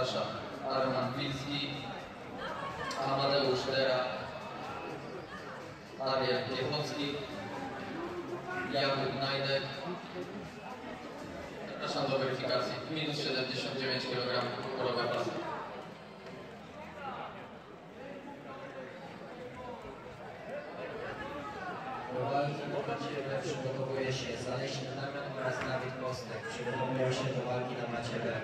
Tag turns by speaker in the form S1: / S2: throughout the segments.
S1: zapraszam Arman Wilski, Amadeusz Dera, Ariel Piechocki, Jakub Najdek. Zapraszam do weryfikacji. Minus 79 kg polowe pasy.
S2: Do walki na macie B przygotowuje się Zaleśny Damian oraz Dawid Kostek. Przygotowują się do walki na macie B.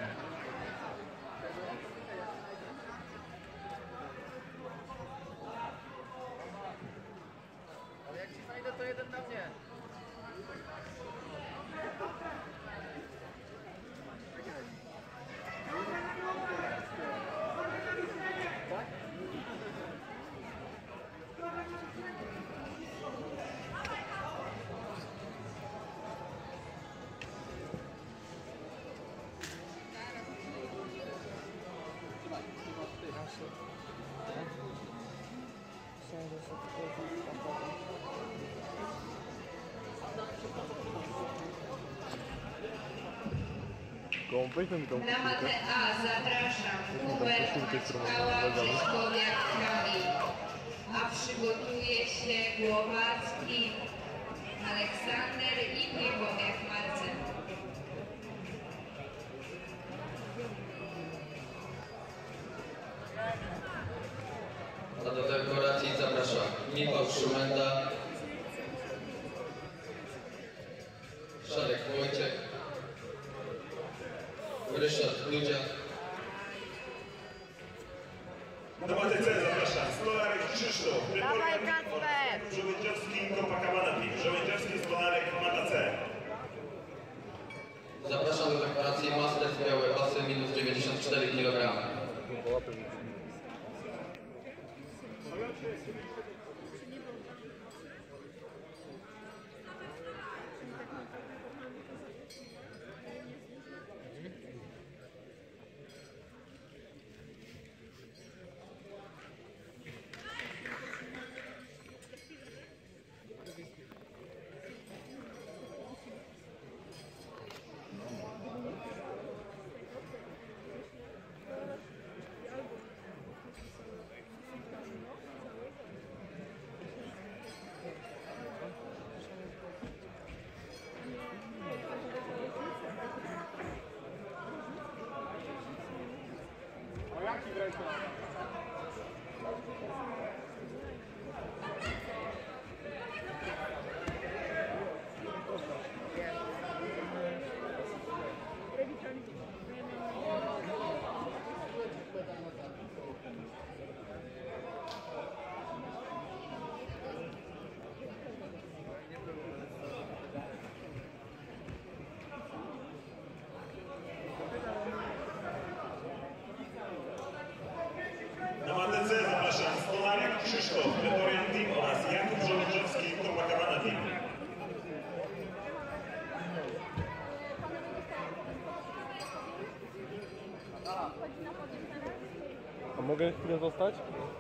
S3: Ale jak ci znajdę, to jeden na mnie. Tak?
S4: Na matę A zapraszam Hubert Maćkała, Krzysztofiak Kamil, a przygotuje się Głowacki Aleksander i Piechowiak Marcin.
S1: A do dekoracji zapraszam Michał Szumenda, Szarek Wojciech, Ryszard Ludzia.
S5: Na matę C zapraszam Stolarek Krzysztof, reporter Żołędziowski, Copacabana Team. Żołędziowski, Stolarek, mata C.
S1: Zapraszam do dekoracji Masters białe pasy minus 94 kg.
S5: Na matę C zapraszam Stolarek Krzysztof, reporter Team oraz Jakub Żołędziowski, Copacabana Team.
S6: A mogę chwilę zostać?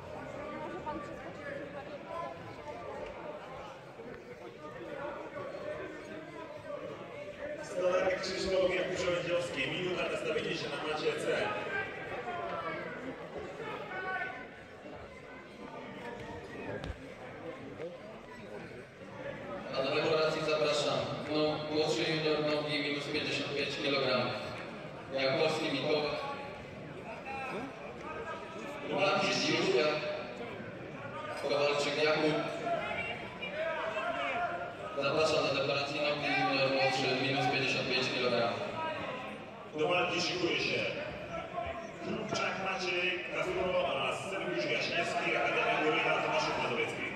S5: Stolarek Krzysztof, Jakub Żołędziowski. Minuta nastawienie się na macie C.
S1: A do dekoracji zapraszam młodszy junior nogi minus 55 kg. Jakowski Mikołaj, Blankisz Józef, Kowalczyk Jakub. Zapraszam do dekoracji nogi junior młodszy minus 55 kg.
S5: Do walki szykuje się Krupczak Maciej, Kazuro oraz Sergiusz Gaśniewski, Akademia Górnika Tomaszów Mazowiecki.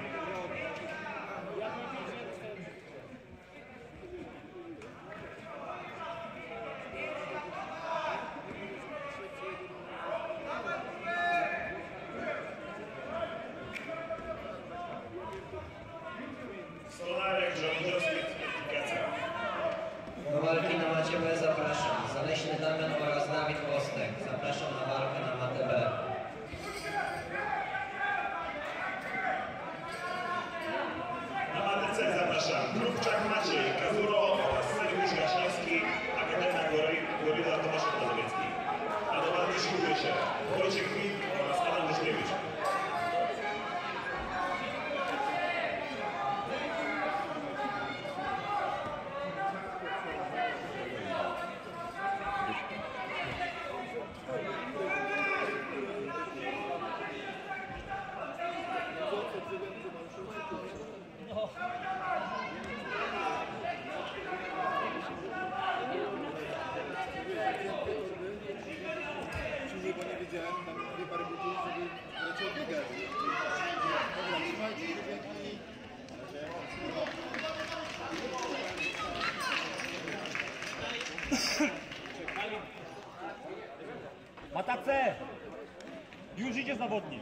S5: Stolarek Żołędziowski, kwalifikacja.
S2: Do walki na macie B zapraszam Zaleśny Damian oraz Dawid Kostek.
S7: Bo nie wiedziałem, tam dwie pary butów, żeby leciał biegać. Dobra, trzymajcie się wielki.
S8: Matace! Już idzie zawodnik.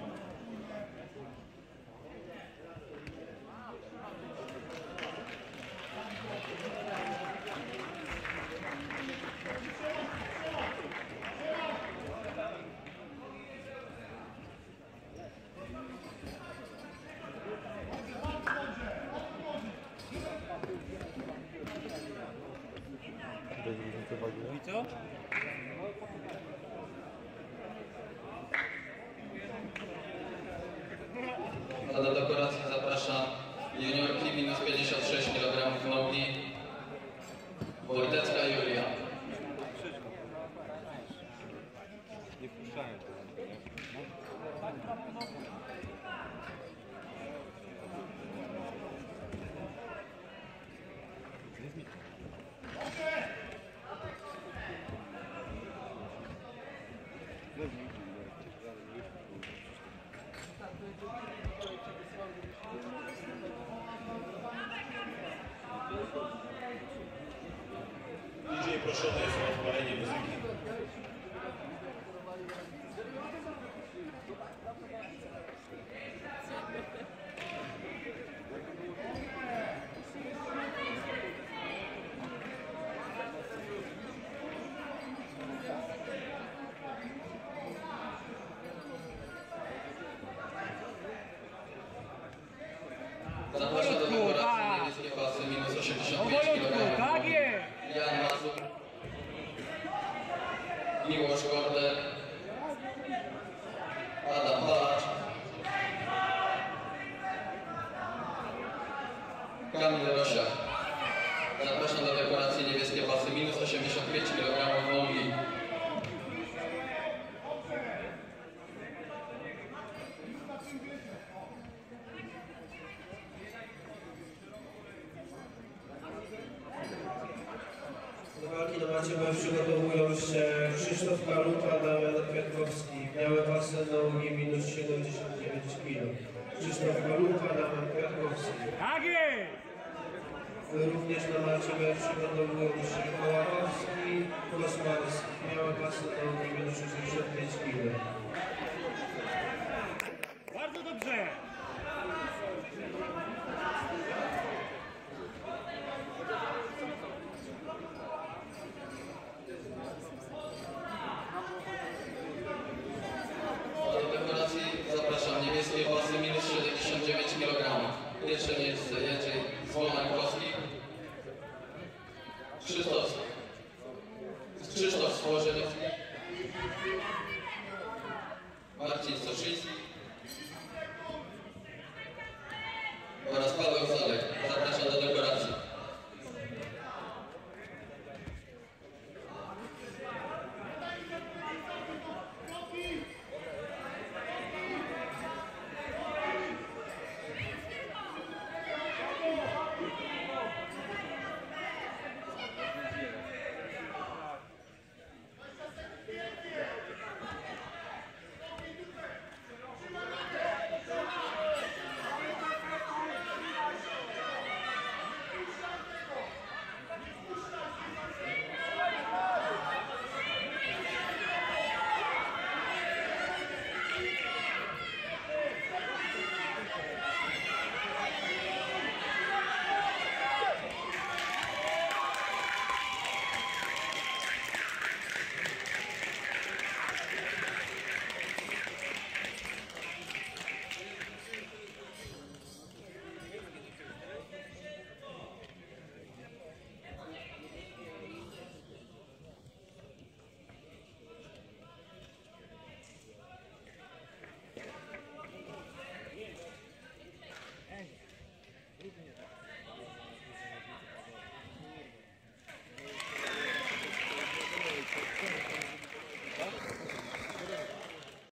S6: Bez różnicy wagi.
S8: I co?
S1: A do dekoracji zapraszam juniorki minus 56 kg nogi. Wojtecka Julia.
S6: Nie wpuszczałem tego, nie?
S5: DJ proszone jest o odpalenie muzyki.
S1: Zapraszam do dekoracji niebieskie pasy minus 85 kg.
S8: Tak jest!
S1: Jan Mazur. Miłosz Korder. Adam Palacz. Kamil Rosiak. Zapraszam do dekoracji niebieskie pasy minus 85 kg nogi.
S9: Do walki na macie B przygotowują się Krzysztof Kaluta, Damian Kwiatkowski. Białe pasy nogi minus 79 kg. Krzysztof Kaluta, Damian Kwiatkowski.
S8: Tak jest!
S9: Również na macie B przygotowują się Kołakowski, Kosmarski. Białe pasy nogi minus 65 kg.
S8: Bardzo dobrze!
S1: Do dekoracji zapraszam niebieskie pasy minus 79 kg. Pierwsze miejsce Jędrzej Zwonankowski. Krzysztof Stworzeniowski. Marcin Soszyński oraz Paweł Zalek.